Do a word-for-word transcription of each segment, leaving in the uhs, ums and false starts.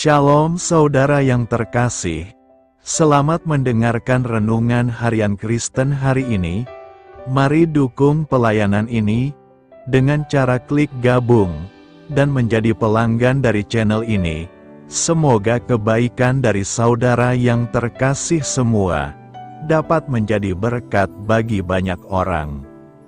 Shalom saudara yang terkasih, selamat mendengarkan renungan harian Kristen hari ini. Mari dukung pelayanan ini dengan cara klik gabung dan menjadi pelanggan dari channel ini. Semoga kebaikan dari saudara yang terkasih semua dapat menjadi berkat bagi banyak orang.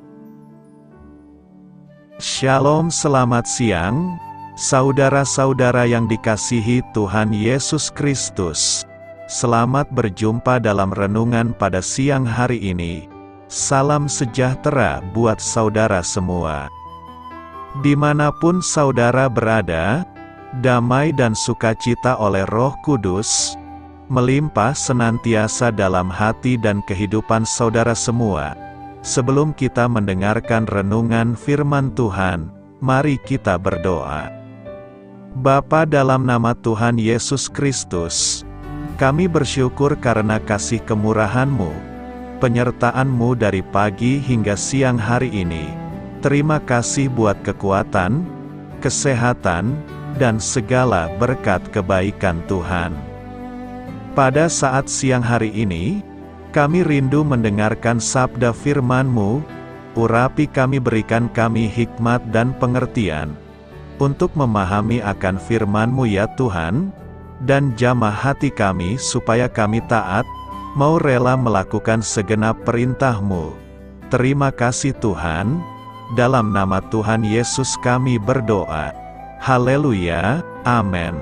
Shalom, selamat siang. Saudara-saudara yang dikasihi Tuhan Yesus Kristus, selamat berjumpa dalam renungan pada siang hari ini. Salam sejahtera buat saudara semua. Dimanapun saudara berada, damai dan sukacita oleh Roh Kudus melimpah senantiasa dalam hati dan kehidupan saudara semua. Sebelum kita mendengarkan renungan firman Tuhan, mari kita berdoa. Bapa, dalam nama Tuhan Yesus Kristus, kami bersyukur karena kasih kemurahan-Mu, penyertaan-Mu dari pagi hingga siang hari ini. Terima kasih buat kekuatan, kesehatan, dan segala berkat kebaikan Tuhan. Pada saat siang hari ini, kami rindu mendengarkan sabda firman-Mu. Urapi kami, berikan kami hikmat dan pengertian untuk memahami akan firman-Mu ya Tuhan, dan jamah hati kami supaya kami taat, mau rela melakukan segenap perintah-Mu. Terima kasih Tuhan, dalam nama Tuhan Yesus kami berdoa. Haleluya, amin.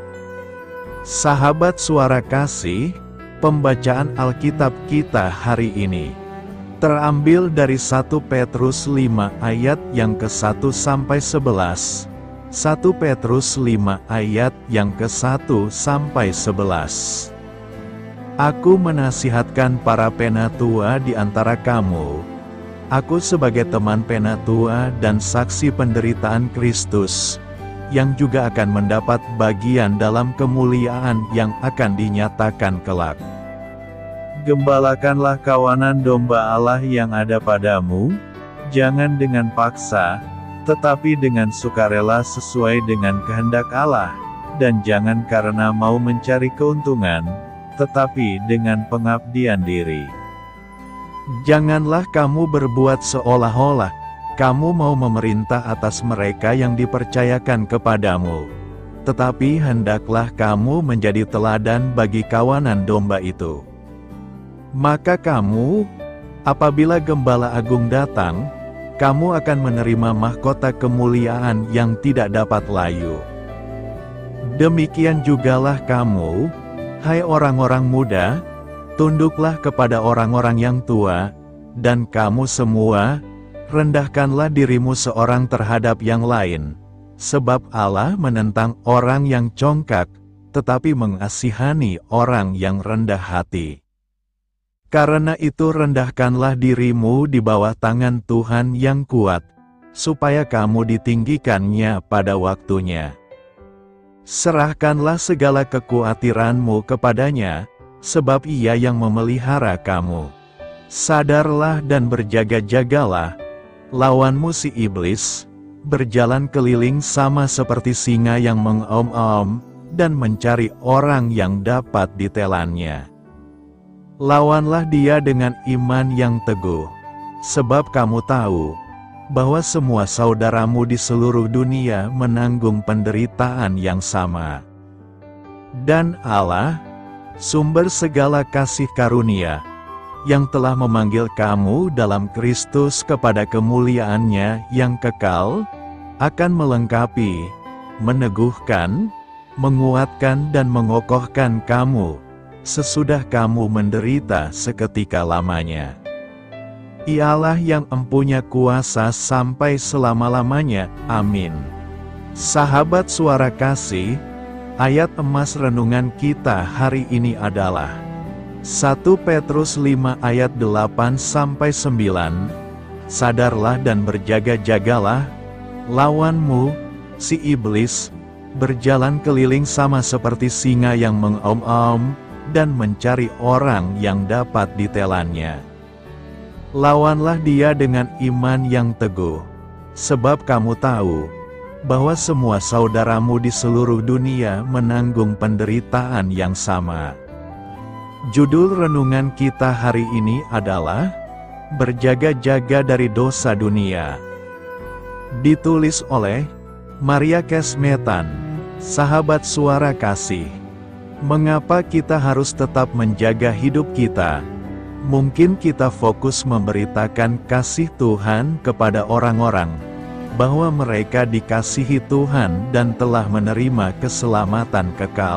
Sahabat suara kasih, pembacaan Alkitab kita hari ini terambil dari satu Petrus lima ayat yang ke satu sampai sebelas. satu Petrus lima ayat yang ke satu sampai sebelas. Aku menasihatkan para penatua di antara kamu. Aku sebagai teman penatua dan saksi penderitaan Kristus, yang juga akan mendapat bagian dalam kemuliaan yang akan dinyatakan kelak. Gembalakanlah kawanan domba Allah yang ada padamu, jangan dengan paksa, tetapi dengan sukarela sesuai dengan kehendak Allah, dan jangan karena mau mencari keuntungan, tetapi dengan pengabdian diri. Janganlah kamu berbuat seolah-olah kamu mau memerintah atas mereka yang dipercayakan kepadamu, tetapi hendaklah kamu menjadi teladan bagi kawanan domba itu. Maka kamu, apabila Gembala Agung datang, kamu akan menerima mahkota kemuliaan yang tidak dapat layu. Demikian jugalah kamu, hai orang-orang muda, tunduklah kepada orang-orang yang tua, dan kamu semua, rendahkanlah dirimu seorang terhadap yang lain, sebab Allah menentang orang yang congkak, tetapi mengasihani orang yang rendah hati. Karena itu rendahkanlah dirimu di bawah tangan Tuhan yang kuat, supaya kamu ditinggikannya pada waktunya. Serahkanlah segala kekhawatiranmu kepadanya, sebab Ia yang memelihara kamu. Sadarlah dan berjaga-jagalah, lawanmu si iblis, berjalan keliling sama seperti singa yang mengaum-aum, dan mencari orang yang dapat ditelannya. Lawanlah dia dengan iman yang teguh, sebab kamu tahu bahwa semua saudaramu di seluruh dunia menanggung penderitaan yang sama. Dan Allah, sumber segala kasih karunia, yang telah memanggil kamu dalam Kristus kepada kemuliaan-Nya yang kekal, akan melengkapi, meneguhkan, menguatkan dan mengokohkan kamu, sesudah kamu menderita seketika lamanya. Ialah yang empunya kuasa sampai selama-lamanya. Amin. Sahabat suara kasih, ayat emas renungan kita hari ini adalah satu Petrus lima ayat delapan sampai sembilan. Sadarlah dan berjaga-jagalah, lawanmu, si iblis, berjalan keliling sama seperti singa yang mengaum-aum, dan mencari orang yang dapat ditelannya. Lawanlah dia dengan iman yang teguh, sebab kamu tahu bahwa semua saudaramu di seluruh dunia menanggung penderitaan yang sama. Judul renungan kita hari ini adalah Berjaga-jaga dari Dosa Dunia. Ditulis oleh Maria Kesmetan, sahabat Suara Kasih. Mengapa kita harus tetap menjaga hidup kita? Mungkin kita fokus memberitakan kasih Tuhan kepada orang-orang, bahwa mereka dikasihi Tuhan dan telah menerima keselamatan kekal.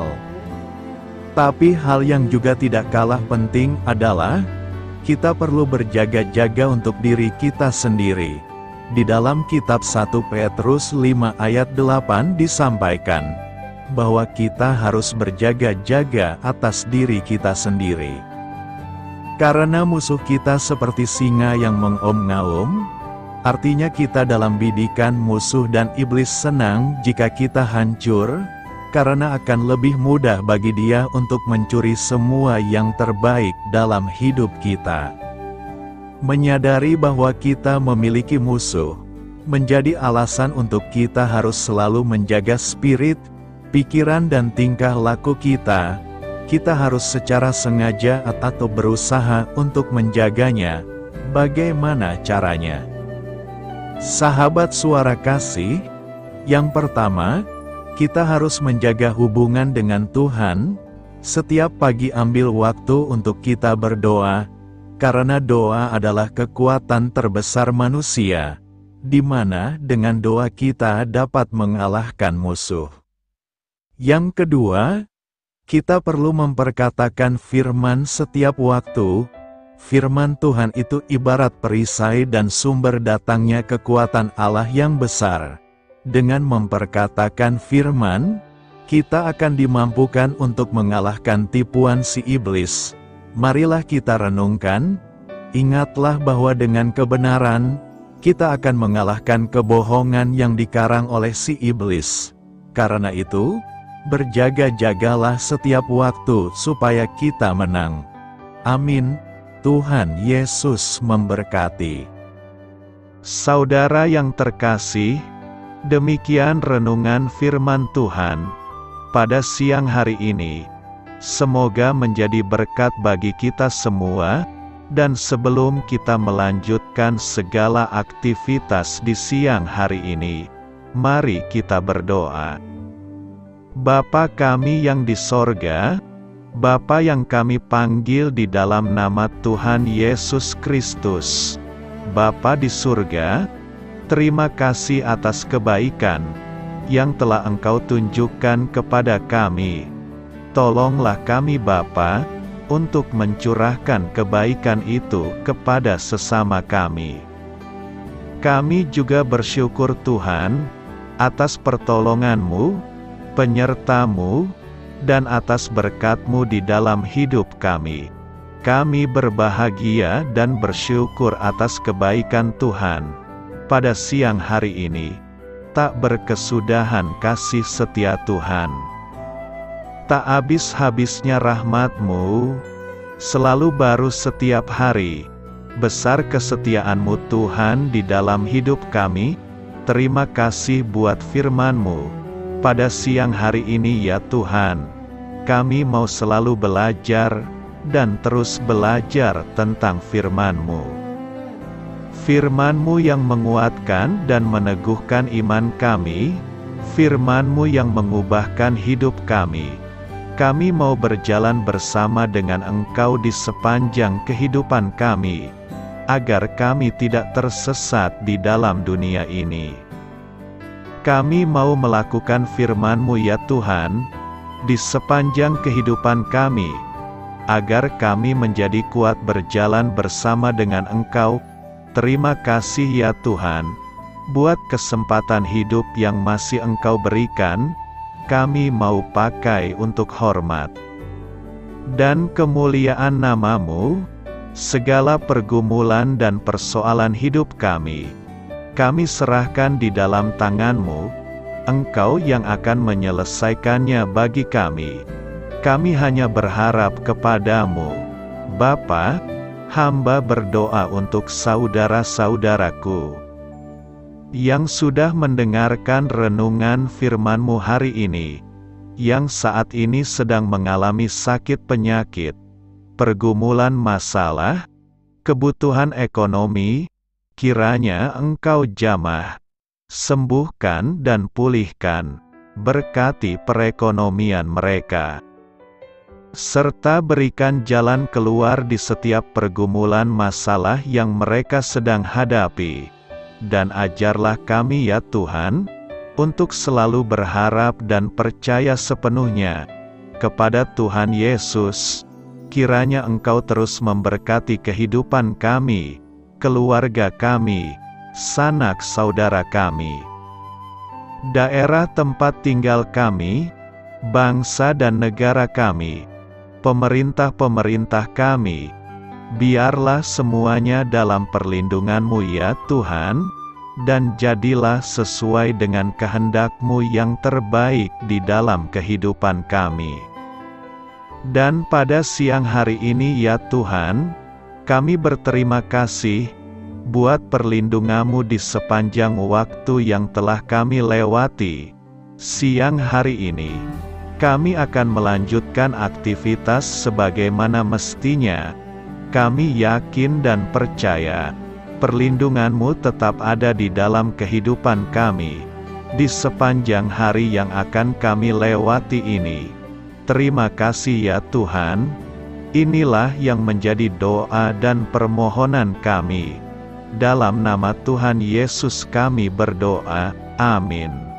Tapi hal yang juga tidak kalah penting adalah, kita perlu berjaga-jaga untuk diri kita sendiri. Di dalam kitab satu Petrus lima ayat delapan disampaikan, bahwa kita harus berjaga-jaga atas diri kita sendiri. Karena musuh kita seperti singa yang mengaum-ngaum, artinya kita dalam bidikan musuh dan iblis senang jika kita hancur, karena akan lebih mudah bagi dia untuk mencuri semua yang terbaik dalam hidup kita. Menyadari bahwa kita memiliki musuh, menjadi alasan untuk kita harus selalu menjaga spirit, pikiran dan tingkah laku kita. Kita harus secara sengaja atau berusaha untuk menjaganya. Bagaimana caranya? Sahabat Suara Kasih, yang pertama, kita harus menjaga hubungan dengan Tuhan. Setiap pagi ambil waktu untuk kita berdoa, karena doa adalah kekuatan terbesar manusia, di mana dengan doa kita dapat mengalahkan musuh. Yang kedua, kita perlu memperkatakan firman setiap waktu. Firman Tuhan itu ibarat perisai dan sumber datangnya kekuatan Allah yang besar. Dengan memperkatakan firman, kita akan dimampukan untuk mengalahkan tipuan si iblis. Marilah kita renungkan, ingatlah bahwa dengan kebenaran, kita akan mengalahkan kebohongan yang dikarang oleh si iblis. Karena itu, berjaga-jagalah setiap waktu supaya kita menang. Amin. Tuhan Yesus memberkati. Saudara yang terkasih, demikian renungan firman Tuhan pada siang hari ini. Semoga menjadi berkat bagi kita semua, dan sebelum kita melanjutkan segala aktivitas di siang hari ini, mari kita berdoa. Bapa kami yang di sorga, Bapa yang kami panggil di dalam nama Tuhan Yesus Kristus, Bapa di surga, terima kasih atas kebaikan yang telah Engkau tunjukkan kepada kami. Tolonglah kami Bapa, untuk mencurahkan kebaikan itu kepada sesama kami. Kami juga bersyukur Tuhan, atas pertolongan-Mu, penyerta-Mu, dan atas berkat-Mu di dalam hidup kami. Kami berbahagia dan bersyukur atas kebaikan Tuhan. Pada siang hari ini, tak berkesudahan kasih setia Tuhan. Tak habis-habisnya rahmat-Mu, selalu baru setiap hari. Besar kesetiaan-Mu Tuhan di dalam hidup kami. Terima kasih buat firman-Mu. Pada siang hari ini ya Tuhan, kami mau selalu belajar, dan terus belajar tentang firman-Mu. Firman-Mu yang menguatkan dan meneguhkan iman kami, firman-Mu yang mengubahkan hidup kami. Kami mau berjalan bersama dengan Engkau di sepanjang kehidupan kami, agar kami tidak tersesat di dalam dunia ini. Kami mau melakukan firman-Mu ya Tuhan, di sepanjang kehidupan kami, agar kami menjadi kuat berjalan bersama dengan Engkau. Terima kasih ya Tuhan, buat kesempatan hidup yang masih Engkau berikan, kami mau pakai untuk hormat dan kemuliaan nama-Mu. Segala pergumulan dan persoalan hidup kami, kami serahkan di dalam tangan-Mu. Engkau yang akan menyelesaikannya bagi kami. Kami hanya berharap kepada-Mu. Bapa, hamba berdoa untuk saudara-saudaraku yang sudah mendengarkan renungan firman-Mu hari ini, yang saat ini sedang mengalami sakit penyakit, pergumulan masalah, kebutuhan ekonomi, kiranya Engkau jamah, sembuhkan dan pulihkan, berkati perekonomian mereka, serta berikan jalan keluar di setiap pergumulan masalah yang mereka sedang hadapi. Dan ajarlah kami ya Tuhan, untuk selalu berharap dan percaya sepenuhnya kepada Tuhan Yesus. Kiranya Engkau terus memberkati kehidupan kami, keluarga kami, sanak saudara kami, daerah tempat tinggal kami, bangsa dan negara kami, pemerintah-pemerintah kami. Biarlah semuanya dalam perlindungan-Mu ya Tuhan, dan jadilah sesuai dengan kehendak-Mu yang terbaik di dalam kehidupan kami. Dan pada siang hari ini ya Tuhan, kami berterima kasih buat perlindungan-Mu di sepanjang waktu yang telah kami lewati. Siang hari ini, kami akan melanjutkan aktivitas sebagaimana mestinya. Kami yakin dan percaya, perlindungan-Mu tetap ada di dalam kehidupan kami, di sepanjang hari yang akan kami lewati ini. Terima kasih ya Tuhan. Inilah yang menjadi doa dan permohonan kami. Dalam nama Tuhan Yesus kami berdoa, amin.